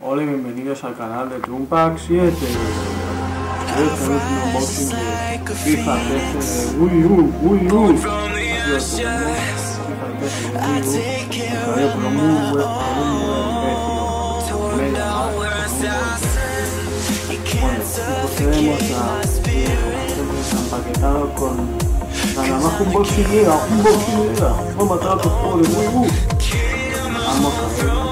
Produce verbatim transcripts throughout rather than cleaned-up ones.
Hola y bienvenidos al canal de Trumpack siete. Hoy tenemos un unboxing de FIFA trece de Wii U, Wii U. Ha sido el primer FIFA trece de Wii U. Todavía por un muy buen, por un buen precio. Media más, bueno, y procedemos a hemos empaquetado con nada más un unboxing llega, un unboxing llega. Vamos a matar a otro juego de Wii U. Vamos a ver.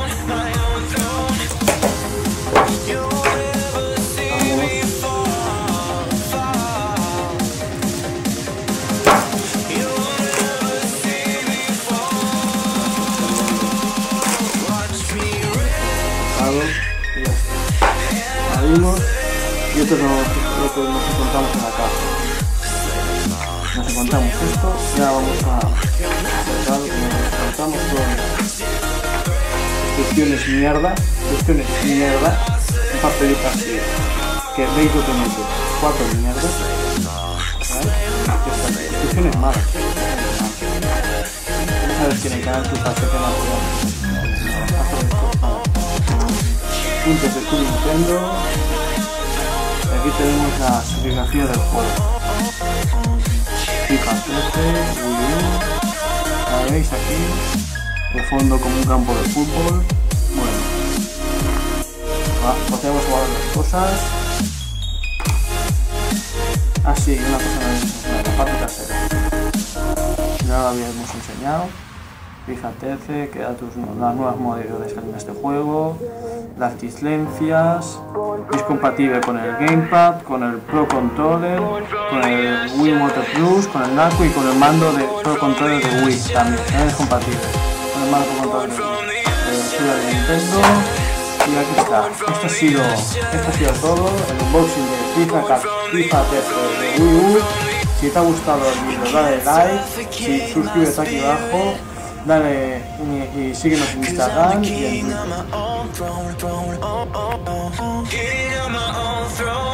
Y ya está. Salimos y esto es lo que nos encontramos en la caja. Nos encontramos esto y ahora vamos a sacar, nos encontramos con instrucciones mierda, instrucciones mierda, un papelito así que veis lo que mete, cuatro mierdas, ¿vale? Instrucciones malas. No sabes que en el canal tu pase que no hacer esto. Puntos de tu Nintendo. Y aquí tenemos la serigrafía del juego. FIFA trece, Wii U. La veis aquí. De fondo como un campo de fútbol. Bueno. Ah, podemos guardar las cosas. Ah, sí, una cosa me habéis enseñado, la parte trasera. Ya lo habíamos enseñado. FIFA trece, que da tus, las nuevas modalidades que hay en este juego, las distancias, es compatible con el Gamepad, con el Pro Controller, con el Wii Motor Plus, con el Naco y con el mando de Pro Controller de Wii también, también es compatible con el mando Pro Controller de, de Nintendo. Y aquí está, esto ha sido, esto ha sido todo, el unboxing de FIFA, FIFA trece de Wii U. Si te ha gustado el vídeo dale like, si, suscríbete aquí abajo. Dale y, y síguenos en Instagram y en Twitter.